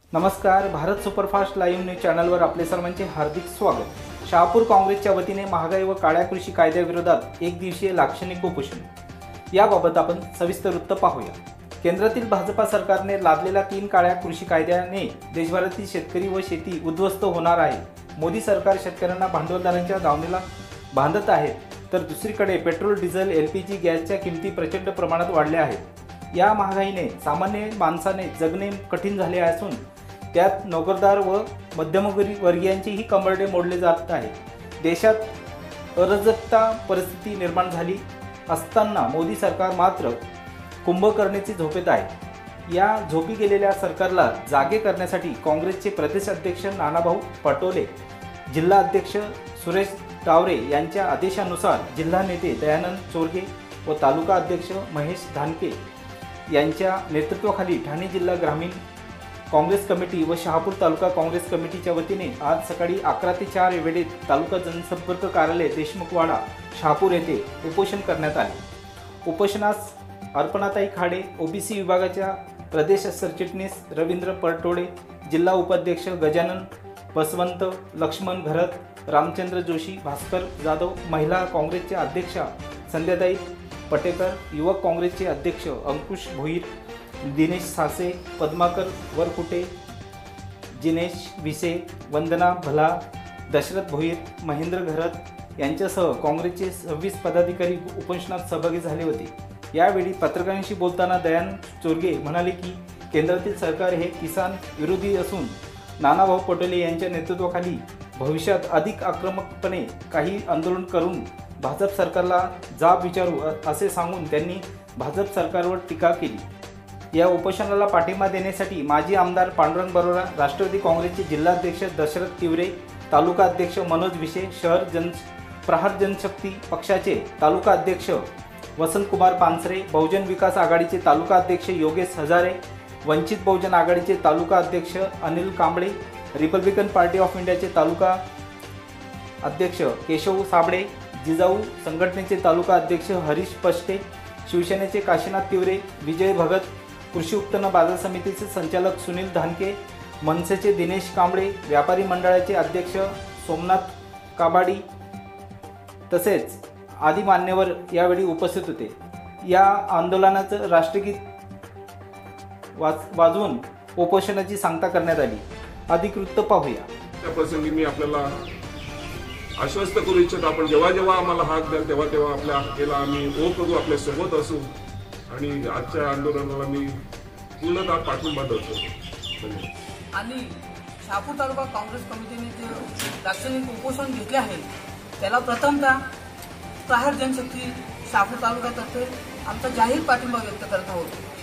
नमस्कार, Bharat superfast live news चॅनलवर आपले सर्वांचे हार्दिक स्वागत। शहापूर काँग्रेसच्या वतीने महागाई व काळ्या कृषी कायद्याविरोधात एक दिवसीय लाक्षणिक उपोषण। याबाबत आपण सविस्तर वृत्त पाहूया। केंद्रातील भाजपा सरकारने लादलेल्या 3 काळ्या कृषी कायद्याने देशभरातील शेतकरी व शेती उद्ध्वस्त होणार आहे। मोदी सरकार शेतकऱ्यांना भांडवलदारांच्या दावणीला बांधत आहे, तर दुसरीकडे पेट्रोल, डिझेल, एलपीजी गॅसच्या किमती प्रचंड प्रमाणात वाढल्या आहेत। या महागाईने सामान्य माणसाने जगणे कठीण झाले असून त्यात नोकरदार व मध्यमवर्गीयांचेही कंबरडे मोडले जात आहे। देशात अराजकता परिस्थिती निर्माण झाली असताना मोदी सरकार मात्र कुंभकर्णीची झोपेत आहे। या झोपी गेलेल्या सरकारला जागे करण्यासाठी काँग्रेसचे प्रदेश अध्यक्ष नानाभाऊ पटोले, जिल्हा अध्यक्ष सुरेश टावरे यांच्या आदेशानुसार जिल्हा नेते दयानंद चोरगे व तालुका अध्यक्ष महेश धानके यांच्या नेतृत्वाखाली ठाणे जिल्हा ग्रामीण काँग्रेस कमिटी व शहापूर तालुका काँग्रेस कमिटीच्या वतीने आज सकाळी 11 ते 4 या वेळेत तालुका जनसंपर्क कार्यालय देशमुखवाडा शहापूर येथे उपोषण करण्यात आले। उपोषणास अर्पणाताई खाडे, ओबीसी विभागाच्या प्रदेश सरचिटणीस रवींद्र परटोळे, जिल्हा उपाध्यक्ष गजानन बसवंत, लक्ष्मण घरत, रामचंद्र जोशी, भास्कर जाधव, महिला काँग्रेसचे अध्यक्षा संध्याताई पटेकर, युवक काँग्रेसचे अध्यक्ष अंकुश भोईर, दिनेश सासे, पद्माकर वरकुटे, जिनेश विसे, वंदना भला, दशरथ भोईर, महेंद्र घरत यांच्यासह काँग्रेसचे 26 पदाधिकारी उपोषणात सहभागी झाले होते। यावेळी पत्रकारांशी बोलताना दयानंद चोरगे म्हणाले की केंद्रातील सरकार हे किसान विरोधी असून नानाभाऊ पटोले यांच्या नेतृत्वाखाली भविष्यात अधिक आक्रमकपणे काही आंदोलन करून भाजप सरकारला जाब विचारू असे सांगून त्यांनी भाजप सरकारवर टीका केली। या उपोषणाला पाठिंबा देण्यासाठी माजी आमदार पांडुरंग बरोरा, राष्ट्रवादी काँग्रेसचे जिल्हाध्यक्ष दशरथ तिवरे, तालुका अध्यक्ष मनोज विशे, प्रहार जनशक्ती पक्षाचे तालुका अध्यक्ष वसंतकुमार पानसरे, बहुजन विकास आघाडीचे तालुका अध्यक्ष योगेश हजारे, वंचित बहुजन आघाडीचे तालुका अध्यक्ष Anil Kamble, Republican Party of इंडियाचे तालुका अध्यक्ष केशव साबळे, जिजाऊ संघटनेचे तालुका अध्यक्ष हरीश पष्टे, शिवसेनेचे काशीनाथ तिवरे, विजय भगत, कृषी उत्पन्न बाजार समितीचे संचालक सुनील धानके, मनसेचे दिनेश कांबळे, व्यापारी मंडळाचे अध्यक्ष सोमनाथ काबाडी तसेच आदी मान्यवर यावेळी उपस्थित होते। या आंदोलनाचं राष्ट्रगीत वाजवून उपोषणाची सांगता करण्यात आली। अधिक वृत्त पाहूया। त्या प्रसंगी मी आपल्याला आश्वस्त करू इच्छितो, आपण जेव्हा जेव्हा आम्हाला हाक द्याल तेव्हा तेव्हा आपल्या हाकेला आम्ही ओ करू, आपल्या सोबत असू आणि आजच्या आंदोलनाला मी पूर्णतः पाठिंबा देतो। आणि शहापूर तालुका काँग्रेस कमिटीने जे लाक्षणिक उपोषण घेतले आहे त्याला प्रथमतः प्रहार जनशक्ती शहापूर तालुक्यातर्फे आमचा जाहीर पाठिंबा व्यक्त करत आहोत।